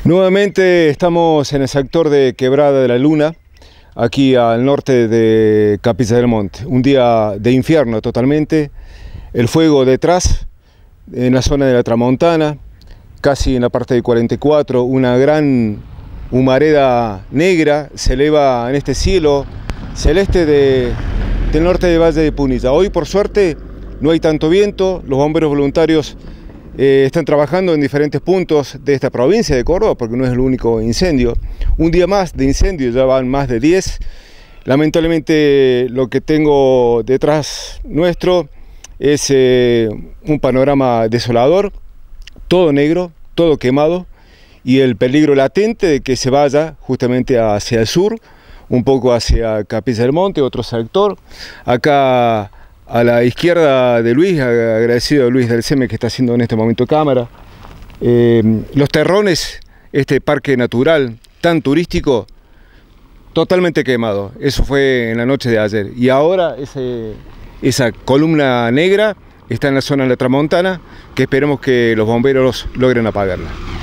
Nuevamente estamos en el sector de Quebrada de la Luna, aquí al norte de Capilla del Monte. Un día de infierno totalmente, el fuego detrás, en la zona de la Tramontana, casi en la parte de 44, una gran humareda negra se eleva en este cielo celeste del norte de Valle de Punilla. Hoy, por suerte, no hay tanto viento, los bomberos voluntarios están trabajando en diferentes puntos de esta provincia de Córdoba, porque no es el único incendio. Un día más de incendio, ya van más de 10. Lamentablemente lo que tengo detrás nuestro es un panorama desolador, todo negro, todo quemado, y el peligro latente de que se vaya justamente hacia el sur, un poco hacia Capilla del Monte, otro sector. Acá a la izquierda de Luis, agradecido a Luis del CEME que está haciendo en este momento cámara. Los Terrones, este parque natural tan turístico, totalmente quemado. Eso fue en la noche de ayer. Y ahora esa columna negra está en la zona de la Tramontana, que esperemos que los bomberos logren apagarla.